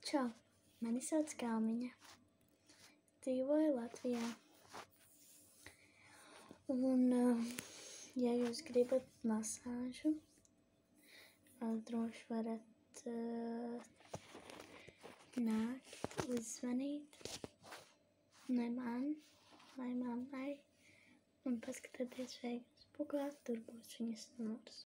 Čau, mani sauc Kalniņa. Dzīvoju Latvijā. Un, ja jūs gribat masāžu, droši varat nākt, uzzvanīt ne man, vai mammai, un paskatieties Facebookā, tur būs viņas numurs.